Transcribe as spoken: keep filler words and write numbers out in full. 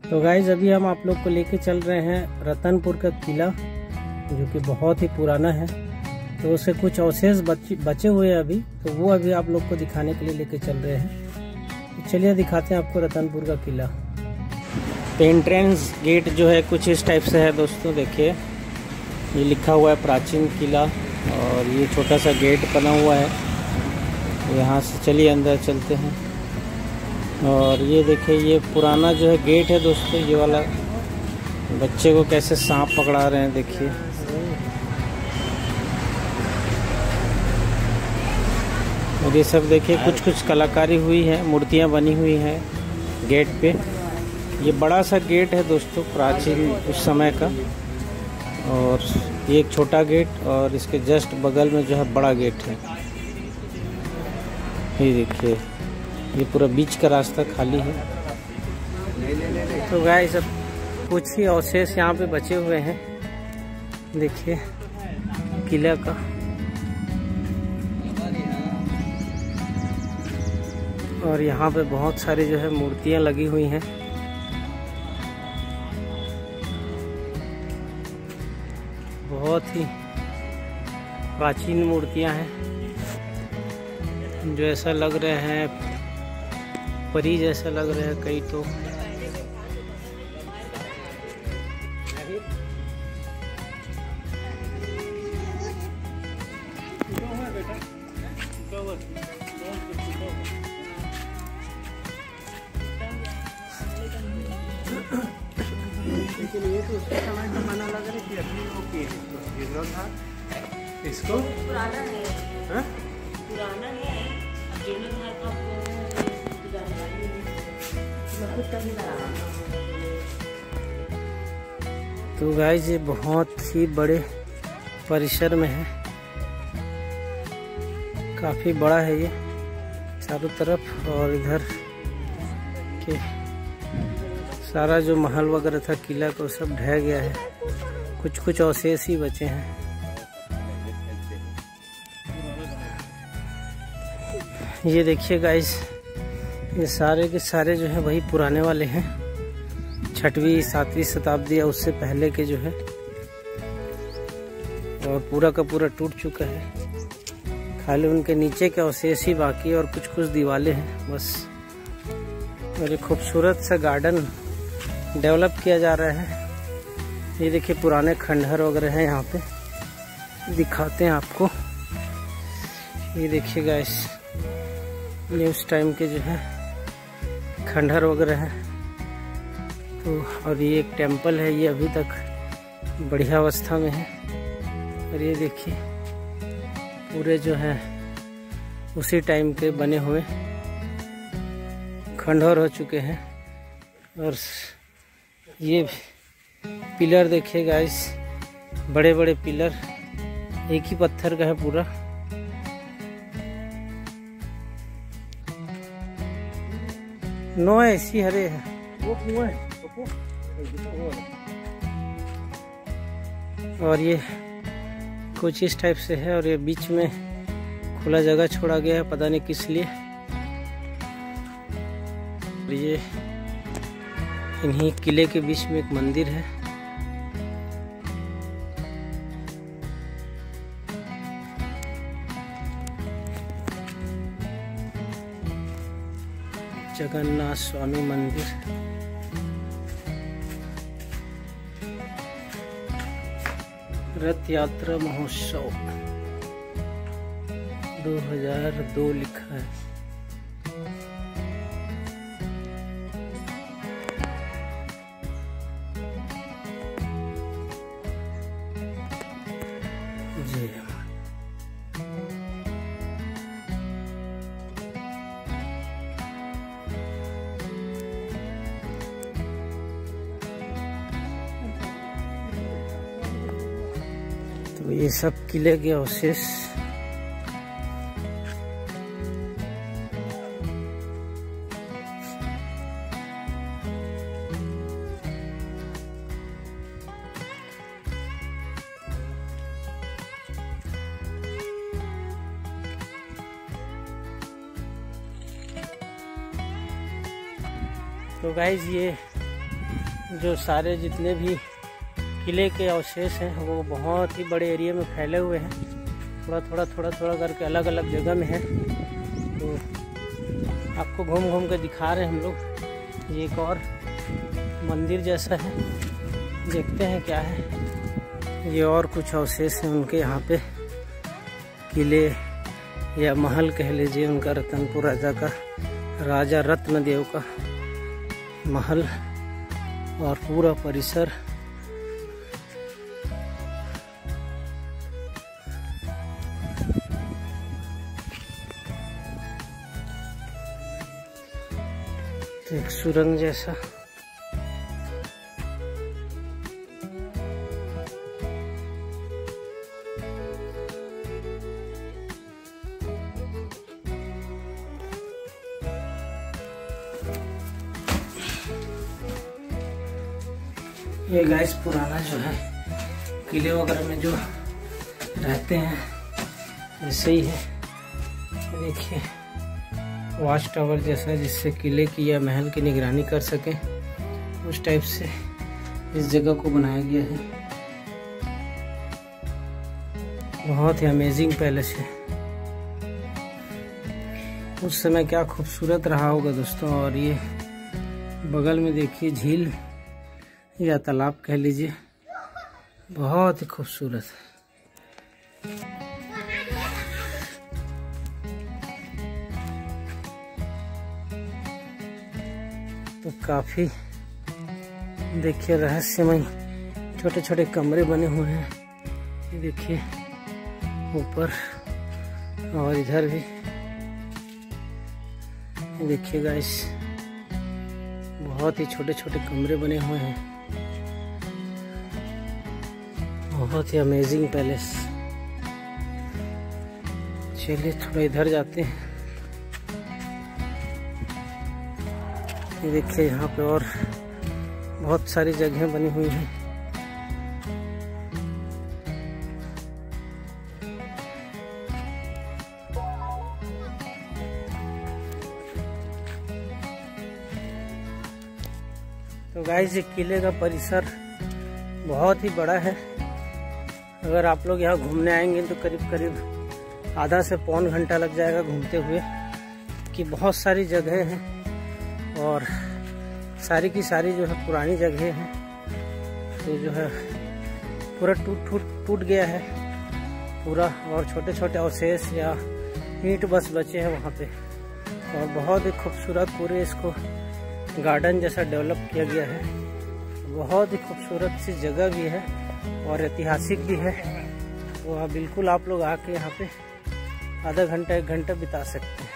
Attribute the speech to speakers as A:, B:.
A: तो गाइज अभी हम आप लोग को लेके चल रहे हैं रतनपुर का किला, जो कि बहुत ही पुराना है। तो उससे कुछ अवशेष बचे हुए हैं अभी, तो वो अभी आप लोग को दिखाने के लिए लेके चल रहे हैं। तो चलिए दिखाते हैं आपको रतनपुर का किला। तो एंट्रेंस गेट जो है कुछ इस टाइप से है दोस्तों। देखिए ये लिखा हुआ है प्राचीन किला, और ये छोटा सा गेट बना हुआ है। यहाँ से चलिए अंदर चलते हैं। और ये देखिए ये पुराना जो है गेट है दोस्तों, ये वाला। बच्चे को कैसे सांप पकड़ा रहे हैं देखिए। और ये सब देखिए कुछ कुछ कलाकारी हुई है, मूर्तियां बनी हुई हैं गेट पे। ये बड़ा सा गेट है दोस्तों, प्राचीन उस समय का। और ये एक छोटा गेट, और इसके जस्ट बगल में जो है बड़ा गेट है। ये देखिए ये पूरा बीच का रास्ता खाली है। तो गाइस सब कुछ ही अवशेष यहाँ पे बचे हुए हैं, देखिए किला का। और यहाँ पे बहुत सारी जो है मूर्तियाँ लगी हुई हैं। बहुत ही प्राचीन मूर्तियाँ हैं, जो ऐसा लग रहे हैं परी जैसा लग रहे हैं कई तो। लेकिन ये तो उसके समय का माना लग रहा है कि अभी वो गिर था। इसको पुराना है, हा? पुराना है। तो गाइस ये बहुत ही बड़े परिसर में है, काफी बड़ा है ये चारों तरफ। और इधर के सारा जो महल वगैरह था किला को सब ढह गया है, कुछ कुछ अवशेष ही बचे हैं। ये देखिए गाइस ये सारे के सारे जो है वही पुराने वाले हैं, छठवीं सातवीं शताब्दी या उससे पहले के जो है। और पूरा का पूरा टूट चुका है, खाली उनके नीचे के अवशेष ही बाकी, और कुछ कुछ दीवारें हैं बस। और एक खूबसूरत सा गार्डन डेवलप किया जा रहा है। ये देखिए पुराने खंडहर वगैरह हैं यहाँ पे, दिखाते हैं आपको। ये देखिए गाइस ये उस टाइम के जो है खंडहर वगैरह है। तो और ये एक टेंपल है, ये अभी तक बढ़िया अवस्था में है। और ये देखिए पूरे जो है उसी टाइम के बने हुए खंडहर हो चुके हैं। और ये पिलर देखिए गाइस, बड़े बड़े पिलर, एक ही पत्थर का है पूरा। नो ऐसी हरे है वो कुआं है। और ये कुछ इस टाइप से है, और ये बीच में खुला जगह छोड़ा गया है, पता नहीं किस लिए। ये इन्हीं किले के बीच में एक मंदिर है। जगन्नाथ स्वामी मंदिर। रथ यात्रा महोत्सव दो हज़ार दो लिखा है। जी तो ये सब किले के अवशेष। तो गाइज ये जो सारे जितने भी किले के अवशेष हैं वो बहुत ही बड़े एरिया में फैले हुए हैं, थोड़ा थोड़ा थोड़ा थोड़ा करके अलग अलग जगह में है। तो आपको घूम घूम के दिखा रहे हैं हम लोग। ये एक और मंदिर जैसा है, देखते हैं क्या है। ये और कुछ अवशेष हैं उनके यहाँ पे, किले या महल कह लीजिए उनका, रतनपुर राजा का, राजा रत्नदेव का महल और पूरा परिसर। एक सुरंग जैसा, ये गाइस पुराना जो है किले वगैरह में जो रहते हैं ऐसे ही है। देखिए वॉच टावर जैसा, जिससे किले की या महल की निगरानी कर सकें, उस टाइप से इस जगह को बनाया गया है। बहुत ही अमेजिंग पैलेस है। उस समय क्या खूबसूरत रहा होगा दोस्तों। और ये बगल में देखिए झील या तालाब कह लीजिए, बहुत ही खूबसूरत है। तो काफी देखिए रहस्यमय छोटे छोटे कमरे बने हुए हैं। देखिए ऊपर और इधर भी देखिए गाइस, बहुत ही छोटे छोटे कमरे बने हुए हैं। बहुत ही अमेजिंग पैलेस। चलिए थोड़ा इधर जाते हैं। ये देखिए यहाँ पे और बहुत सारी जगहें बनी हुई हैं। तो गाइस ये किले का परिसर बहुत ही बड़ा है। अगर आप लोग यहाँ घूमने आएंगे तो करीब करीब आधा से पौन घंटा लग जाएगा घूमते हुए, कि बहुत सारी जगह हैं और सारी की सारी जो है पुरानी जगह हैं। तो जो है पूरा टूट टूट टूट गया है पूरा, और छोटे छोटे अवशेष या ईंट बस बचे हैं वहाँ पे। और बहुत ही खूबसूरत पूरे इसको गार्डन जैसा डेवलप किया गया है। बहुत ही खूबसूरत सी जगह भी है और ऐतिहासिक भी है। तो आप बिल्कुल आप लोग आके यहाँ पे आधा घंटा एक घंटा बिता सकते हैं।